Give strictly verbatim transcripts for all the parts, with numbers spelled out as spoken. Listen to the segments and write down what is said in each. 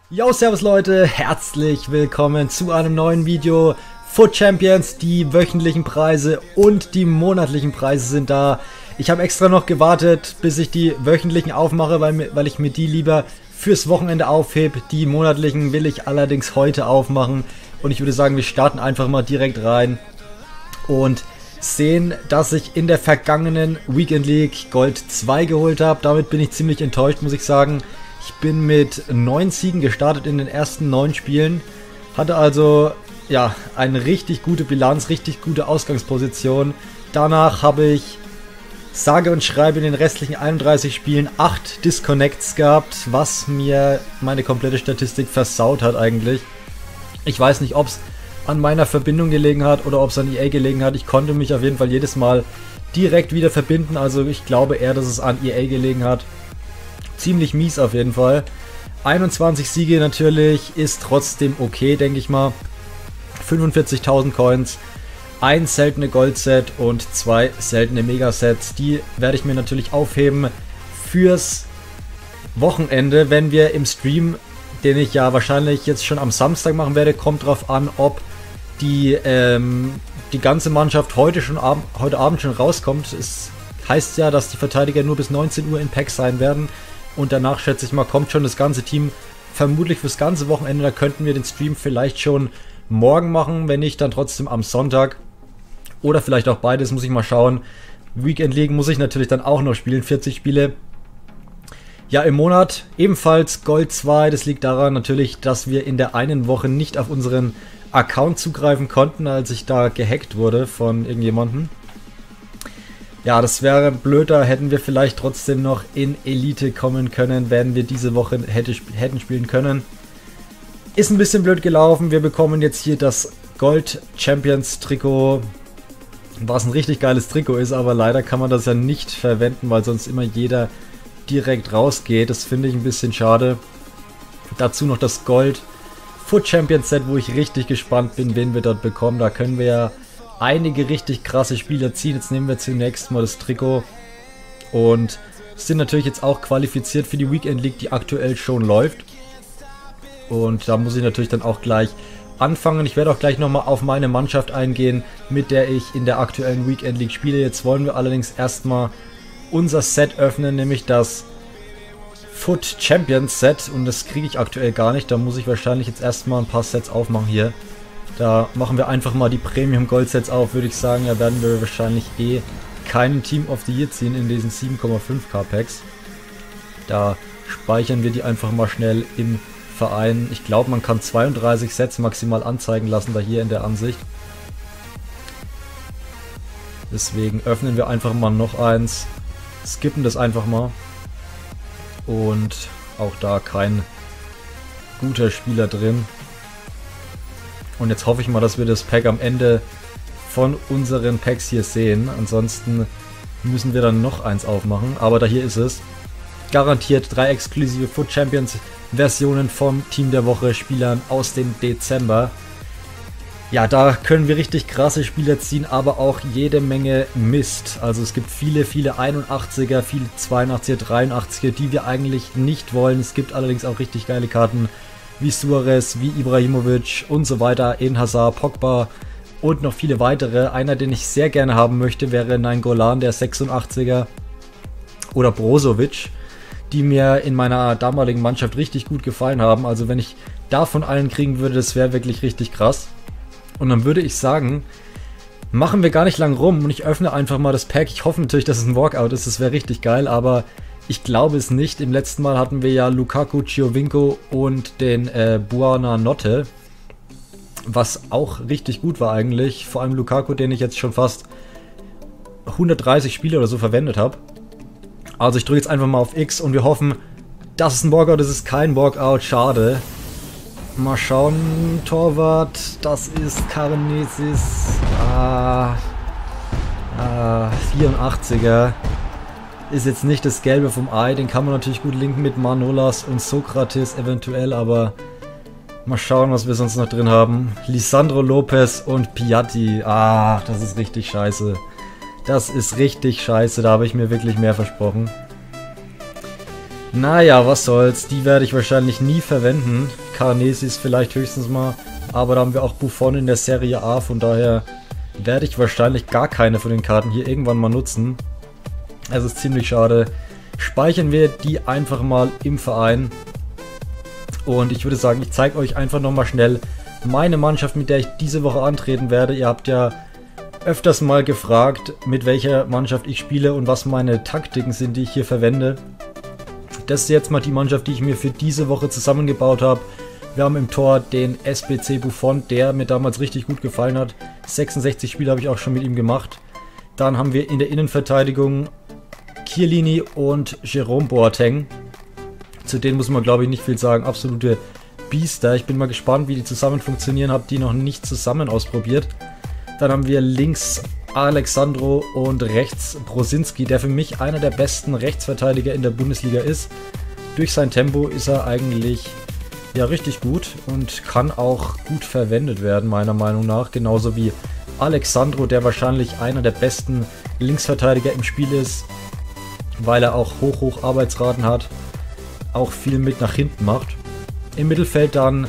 Yo, servus Leute, herzlich willkommen zu einem neuen Video. FUT Champions, die wöchentlichen Preise und die monatlichen Preise sind da. Ich habe extra noch gewartet, bis ich die wöchentlichen aufmache, weil, weil ich mir die lieber fürs Wochenende aufhebe. Die monatlichen will ich allerdings heute aufmachen. Und ich würde sagen, wir starten einfach mal direkt rein und sehen, dass ich in der vergangenen Weekend League Gold zwei geholt habe. Damit bin ich ziemlich enttäuscht, muss ich sagen. Ich bin mit neun Siegen gestartet in den ersten neun Spielen. Hatte also ja eine richtig gute Bilanz, richtig gute Ausgangsposition. Danach habe ich sage und schreibe in den restlichen einunddreißig Spielen acht Disconnects gehabt, was mir meine komplette Statistik versaut hat eigentlich. Ich weiß nicht, ob es an meiner Verbindung gelegen hat oder ob es an E A gelegen hat. Ich konnte mich auf jeden Fall jedes Mal direkt wieder verbinden. Also ich glaube eher, dass es an E A gelegen hat. Ziemlich mies auf jeden Fall. einundzwanzig Siege natürlich ist trotzdem okay, denke ich mal. fünfundvierzigtausend Coins, ein seltene Goldset und zwei seltene Megasets. Die werde ich mir natürlich aufheben fürs Wochenende, wenn wir im Stream, den ich ja wahrscheinlich jetzt schon am Samstag machen werde, kommt drauf an, ob die, ähm, die ganze Mannschaft heute, schon ab, heute Abend schon rauskommt. Es heißt ja, dass die Verteidiger nur bis neunzehn Uhr in Pack sein werden. Und danach, schätze ich mal, kommt schon das ganze Team vermutlich fürs ganze Wochenende. Da könnten wir den Stream vielleicht schon morgen machen, wenn nicht, dann trotzdem am Sonntag. Oder vielleicht auch beides, muss ich mal schauen. Weekend League muss ich natürlich dann auch noch spielen, vierzig Spiele. Ja, im Monat ebenfalls Gold zwei. Das liegt daran natürlich, dass wir in der einen Woche nicht auf unseren Account zugreifen konnten, als ich da gehackt wurde von irgendjemandem. Ja, das wäre blöd, da hätten wir vielleicht trotzdem noch in Elite kommen können, wenn wir diese Woche hätte, hätten spielen können. Ist ein bisschen blöd gelaufen, wir bekommen jetzt hier das Gold Champions Trikot, was ein richtig geiles Trikot ist, aber leider kann man das ja nicht verwenden, weil sonst immer jeder direkt rausgeht. Das finde ich ein bisschen schade. Dazu noch das Gold FUT Champions Set, wo ich richtig gespannt bin, wen wir dort bekommen. Da können wir ja einige richtig krasse Spieler ziehen. Jetzt nehmen wir zunächst mal das Trikot und sind natürlich jetzt auch qualifiziert für die Weekend League, die aktuell schon läuft. Und da muss ich natürlich dann auch gleich anfangen. Ich werde auch gleich nochmal auf meine Mannschaft eingehen, mit der ich in der aktuellen Weekend League spiele. Jetzt wollen wir allerdings erstmal unser Set öffnen, nämlich das FUT Champions Set. Und das kriege ich aktuell gar nicht. Da muss ich wahrscheinlich jetzt erstmal ein paar Sets aufmachen hier. Da machen wir einfach mal die Premium Gold Sets auf, würde ich sagen. Da werden wir wahrscheinlich eh keinen Team of the Year ziehen in diesen sieben Komma fünf K Packs. Da speichern wir die einfach mal schnell im Verein. Ich glaube, man kann zweiunddreißig Sets maximal anzeigen lassen, da hier in der Ansicht. Deswegen öffnen wir einfach mal noch eins, skippen das einfach mal. Und auch da kein guter Spieler drin. Und jetzt hoffe ich mal, dass wir das Pack am Ende von unseren Packs hier sehen. Ansonsten müssen wir dann noch eins aufmachen. Aber da hier ist es. Garantiert drei exklusive FUT Champions Versionen vom Team der Woche Spielern aus dem Dezember. Ja, da können wir richtig krasse Spieler ziehen, aber auch jede Menge Mist. Also es gibt viele, viele einundachtziger, viele zweiundachtziger, dreiundachtziger, die wir eigentlich nicht wollen. Es gibt allerdings auch richtig geile Karten, wie Suarez, wie Ibrahimovic und so weiter, Eden Hazard, Pogba und noch viele weitere. Einer, den ich sehr gerne haben möchte, wäre Nainggolan, der sechsundachtziger, oder Brozovic, die mir in meiner damaligen Mannschaft richtig gut gefallen haben. Also wenn ich davon allen kriegen würde, das wäre wirklich richtig krass. Und dann würde ich sagen, machen wir gar nicht lang rum und ich öffne einfach mal das Pack. Ich hoffe natürlich, dass es ein Walkout ist, das wäre richtig geil, aber ich glaube es nicht. Im letzten Mal hatten wir ja Lukaku, Giovinco und den äh, Buonanotte, was auch richtig gut war eigentlich. Vor allem Lukaku, den ich jetzt schon fast hundertdreißig Spiele oder so verwendet habe. Also ich drücke jetzt einfach mal auf X und wir hoffen, dass es ein Walkout ist. Es ist kein Walkout, schade. Mal schauen, Torwart, das ist Karenesis. Ah, ah, vierundachtziger. Ist jetzt nicht das Gelbe vom Ei, den kann man natürlich gut linken mit Manolas und Sokrates eventuell, aber mal schauen, was wir sonst noch drin haben. Lisandro Lopez und Piatti. Ah, das ist richtig scheiße. Das ist richtig scheiße, da habe ich mir wirklich mehr versprochen. Naja, was soll's. Die werde ich wahrscheinlich nie verwenden. Karnesis vielleicht höchstens mal. Aber da haben wir auch Buffon in der Serie A. Von daher werde ich wahrscheinlich gar keine von den Karten hier irgendwann mal nutzen. Es ist ziemlich schade. Speichern wir die einfach mal im Verein. Und ich würde sagen, ich zeige euch einfach nochmal schnell meine Mannschaft, mit der ich diese Woche antreten werde. Ihr habt ja öfters mal gefragt, mit welcher Mannschaft ich spiele und was meine Taktiken sind, die ich hier verwende. Das ist jetzt mal die Mannschaft, die ich mir für diese Woche zusammengebaut habe. Wir haben im Tor den S B C Buffon, der mir damals richtig gut gefallen hat. sechsundsechzig Spiele habe ich auch schon mit ihm gemacht. Dann haben wir in der Innenverteidigung Chiellini und Jerome Boateng. Zu denen muss man, glaube ich, nicht viel sagen. Absolute Biester. Ich bin mal gespannt, wie die zusammen funktionieren. Habe die noch nicht zusammen ausprobiert. Dann haben wir links Alexandro und rechts Brosinski, der für mich einer der besten Rechtsverteidiger in der Bundesliga ist. Durch sein Tempo ist er eigentlich ja richtig gut und kann auch gut verwendet werden, meiner Meinung nach. Genauso wie Alexandro, der wahrscheinlich einer der besten Linksverteidiger im Spiel ist, weil er auch hoch, hoch Arbeitsraten hat, auch viel mit nach hinten macht. Im Mittelfeld dann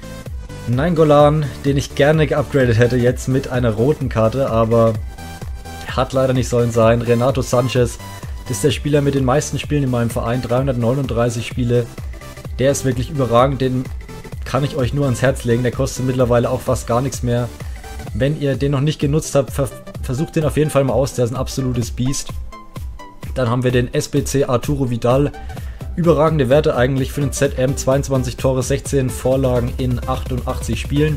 Nainggolan, den ich gerne geupgradet hätte jetzt mit einer roten Karte, aber hat leider nicht sollen sein. Renato Sanchez, das ist der Spieler mit den meisten Spielen in meinem Verein, dreihundertneununddreißig Spiele. Der ist wirklich überragend, den kann ich euch nur ans Herz legen. Der kostet mittlerweile auch fast gar nichts mehr. Wenn ihr den noch nicht genutzt habt, ver versucht den auf jeden Fall mal aus, der ist ein absolutes Biest. Dann haben wir den S B C Arturo Vidal. Überragende Werte eigentlich für den Z M, zweiundzwanzig Tore, sechzehn Vorlagen in achtundachtzig Spielen.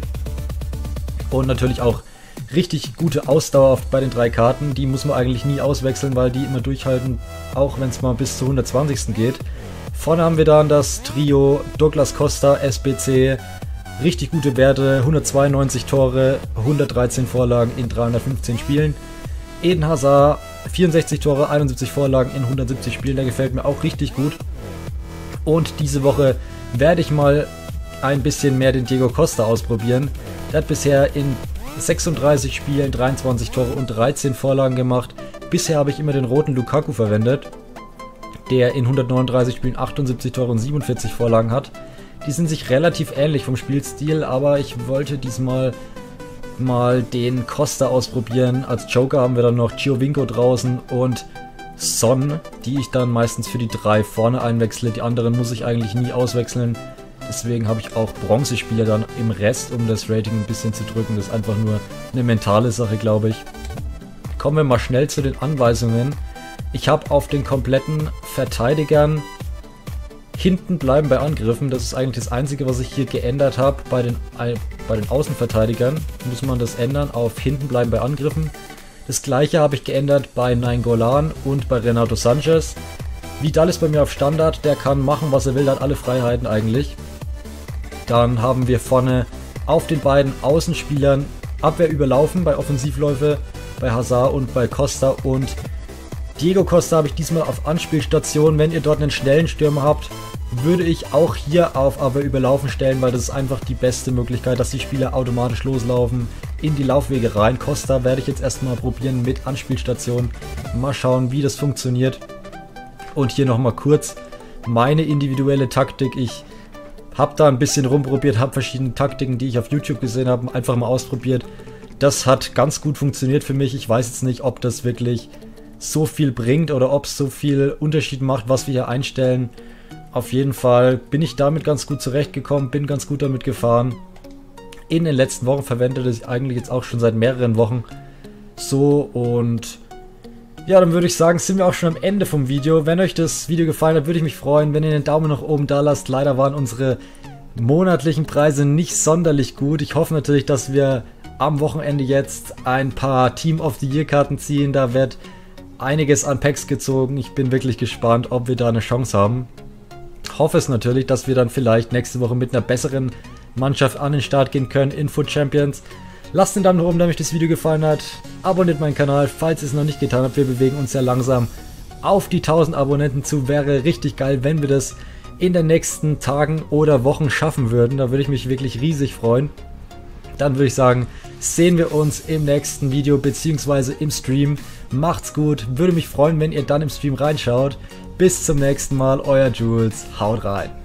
Und natürlich auch richtig gute Ausdauer bei den drei Karten. Die muss man eigentlich nie auswechseln, weil die immer durchhalten, auch wenn es mal bis zur hundertzwanzigsten geht. Vorne haben wir dann das Trio Douglas Costa, S B C, richtig gute Werte, hundertzweiundneunzig Tore, hundertdreizehn Vorlagen in dreihundertfünfzehn Spielen. Eden Hazard, vierundsechzig Tore, einundsiebzig Vorlagen in hundertsiebzig Spielen, der gefällt mir auch richtig gut. Und diese Woche werde ich mal ein bisschen mehr den Diego Costa ausprobieren. Der hat bisher in sechsunddreißig Spielen dreiundzwanzig Tore und dreizehn Vorlagen gemacht. Bisher habe ich immer den roten Lukaku verwendet, der in hundertneununddreißig Spielen achtundsiebzig Tore und siebenundvierzig Vorlagen hat. Die sind sich relativ ähnlich vom Spielstil, aber ich wollte diesmal mal den Costa ausprobieren. Als Joker haben wir dann noch Giovinco draußen und Son, die ich dann meistens für die drei vorne einwechsle. Die anderen muss ich eigentlich nie auswechseln. Deswegen habe ich auch Bronzespieler dann im Rest, um das Rating ein bisschen zu drücken. Das ist einfach nur eine mentale Sache, glaube ich. Kommen wir mal schnell zu den Anweisungen. Ich habe auf den kompletten Verteidigern hinten bleiben bei Angriffen. Das ist eigentlich das Einzige, was ich hier geändert habe. Bei den, bei den Außenverteidigern muss man das ändern auf hinten bleiben bei Angriffen. Das gleiche habe ich geändert bei Nainggolan und bei Renato Sanchez. Vidal ist bei mir auf Standard, der kann machen, was er will, der hat alle Freiheiten eigentlich. Dann haben wir vorne auf den beiden Außenspielern Abwehr überlaufen bei Offensivläufe, bei Hazard und bei Costa. Und Diego Costa habe ich diesmal auf Anspielstation. Wenn ihr dort einen schnellen Stürmer habt, würde ich auch hier auf Abwehr überlaufen stellen, weil das ist einfach die beste Möglichkeit, dass die Spieler automatisch loslaufen in die Laufwege rein. Costa werde ich jetzt erstmal probieren mit Anspielstation. Mal schauen, wie das funktioniert. Und hier nochmal kurz meine individuelle Taktik. Ich habe da ein bisschen rumprobiert, habe verschiedene Taktiken, die ich auf YouTube gesehen habe, einfach mal ausprobiert. Das hat ganz gut funktioniert für mich. Ich weiß jetzt nicht, ob das wirklich so viel bringt oder ob es so viel Unterschied macht, was wir hier einstellen. Auf jeden Fall bin ich damit ganz gut zurechtgekommen, bin ganz gut damit gefahren. In den letzten Wochen verwende ich eigentlich jetzt auch schon seit mehreren Wochen so. Und ja, dann würde ich sagen, sind wir auch schon am Ende vom Video. Wenn euch das Video gefallen hat, würde ich mich freuen, wenn ihr den Daumen nach oben da lasst. Leider waren unsere monatlichen Preise nicht sonderlich gut. Ich hoffe natürlich, dass wir am Wochenende jetzt ein paar Team of the Year Karten ziehen. Da wird einiges an Packs gezogen. Ich bin wirklich gespannt, ob wir da eine Chance haben. Hoffe es natürlich, dass wir dann vielleicht nächste Woche mit einer besseren Mannschaft an den Start gehen können in Foot Champions. Lasst den Daumen nach oben, wenn euch das Video gefallen hat. Abonniert meinen Kanal, falls ihr es noch nicht getan habt. Wir bewegen uns sehr langsam auf die tausend Abonnenten zu. Wäre richtig geil, wenn wir das in den nächsten Tagen oder Wochen schaffen würden. Da würde ich mich wirklich riesig freuen. Dann würde ich sagen, sehen wir uns im nächsten Video bzw. im Stream. Macht's gut, würde mich freuen, wenn ihr dann im Stream reinschaut. Bis zum nächsten Mal, euer Jules. Haut rein.